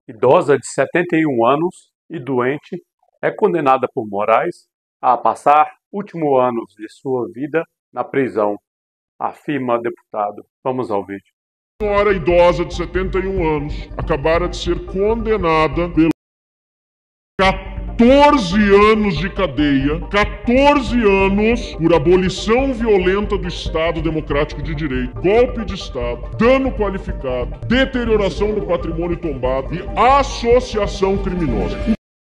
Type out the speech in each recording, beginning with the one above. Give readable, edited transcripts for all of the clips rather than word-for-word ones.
Idosa de 71 anos e doente é condenada por Moraes a passar últimos anos de sua vida na prisão, afirma deputado. Vamos ao vídeo. A senhora idosa de 71 anos acabara de ser condenada por 14 anos de cadeia, 14 anos por abolição violenta do Estado Democrático de Direito, golpe de Estado, dano qualificado, deterioração do patrimônio tombado e associação criminosa.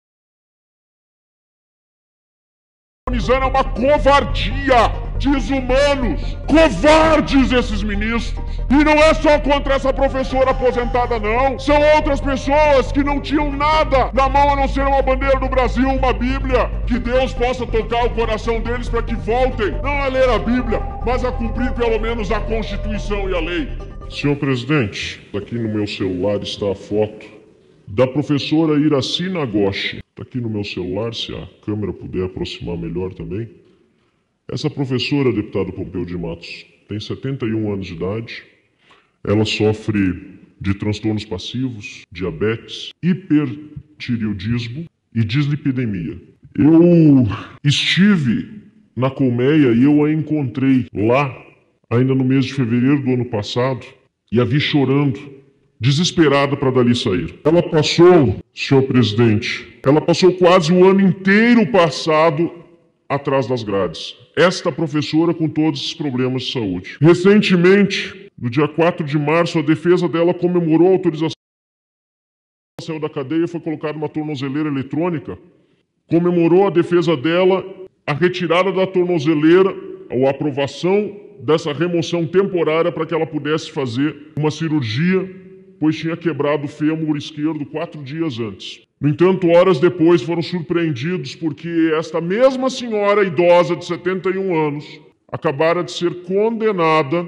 É uma covardia, desumanos, covardes esses ministros. E não é só contra essa professora aposentada, não. São outras pessoas que não tinham nada na mão a não ser uma bandeira do Brasil, uma Bíblia. Que Deus possa tocar o coração deles para que voltem, não a ler a Bíblia, mas a cumprir pelo menos a Constituição e a lei. Senhor presidente, aqui no meu celular está a foto da professora Iracy Nagoshi. Está aqui no meu celular, se a câmera puder aproximar melhor também. Essa professora, deputado Pompeu de Matos, tem 71 anos de idade. Ela sofre de transtornos passivos, diabetes, hipertireoidismo e dislipidemia. Eu estive na colmeia e eu a encontrei lá, ainda no mês de fevereiro do ano passado, e a vi chorando, desesperada para dali sair. Ela passou, senhor presidente, ela passou quase o ano inteiro passado atrás das grades. Esta professora com todos esses problemas de saúde. Recentemente, no dia 4 de março, a defesa dela comemorou a autorização. Ela saiu da cadeia e foi colocada uma tornozeleira eletrônica. Comemorou a defesa dela a retirada da tornozeleira, ou a aprovação dessa remoção temporária para que ela pudesse fazer uma cirurgia, pois tinha quebrado o fêmur esquerdo 4 dias antes. No entanto, horas depois foram surpreendidos porque esta mesma senhora idosa de 71 anos acabara de ser condenada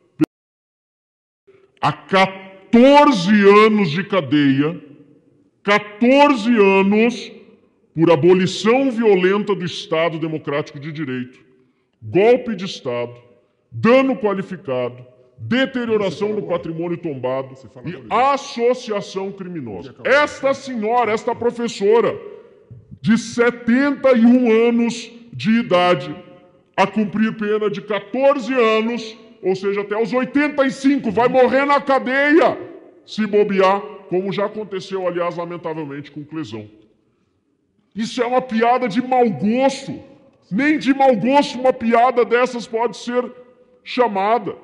a 14 anos de cadeia, 14 anos por abolição violenta do Estado Democrático de Direito, golpe de Estado, dano qualificado, deterioração do patrimônio tombado e associação criminosa. Esta senhora, esta professora de 71 anos de idade, a cumprir pena de 14 anos, ou seja, até os 85, vai morrer na cadeia, se bobear, como já aconteceu, aliás, lamentavelmente, com Clesão. Isso é uma piada de mau gosto. Nem de mau gosto uma piada dessas pode ser chamada.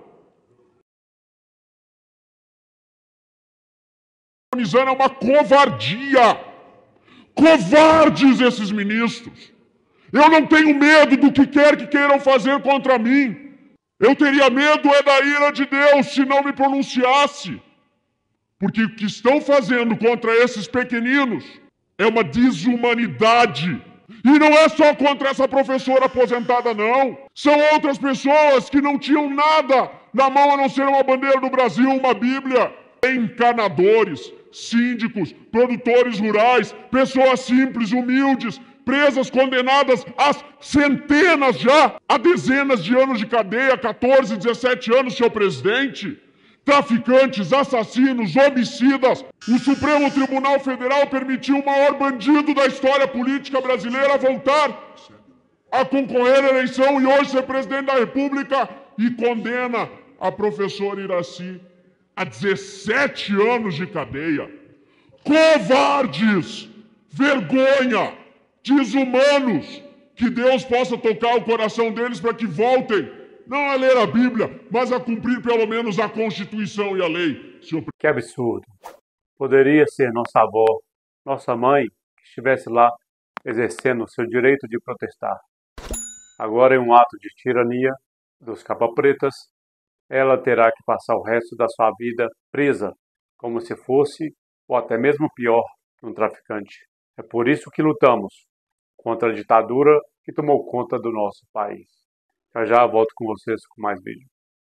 É uma covardia. Covardes esses ministros. Eu não tenho medo do que quer que queiram fazer contra mim. Eu teria medo da ira de Deus se não me pronunciasse. Porque o que estão fazendo contra esses pequeninos é uma desumanidade. E não é só contra essa professora aposentada, não. São outras pessoas que não tinham nada na mão a não ser uma bandeira do Brasil, uma Bíblia. Encanadores, síndicos, produtores rurais, pessoas simples, humildes, presas, condenadas a centenas já, a dezenas de anos de cadeia, 14, 17 anos, senhor presidente. Traficantes, assassinos, homicidas. O Supremo Tribunal Federal permitiu o maior bandido da história política brasileira voltar a concorrer à eleição e hoje ser presidente da República e condena a professora Iracy a 17 anos de cadeia. Covardes! Vergonha! Desumanos! Que Deus possa tocar o coração deles para que voltem, não a ler a Bíblia, mas a cumprir pelo menos a Constituição e a lei. Que absurdo! Poderia ser nossa avó, nossa mãe, que estivesse lá exercendo o seu direito de protestar. Agora, em um ato de tirania dos capa-pretas, ela terá que passar o resto da sua vida presa, como se fosse, ou até mesmo pior, um traficante. É por isso que lutamos contra a ditadura que tomou conta do nosso país. Já já volto com vocês com mais vídeo.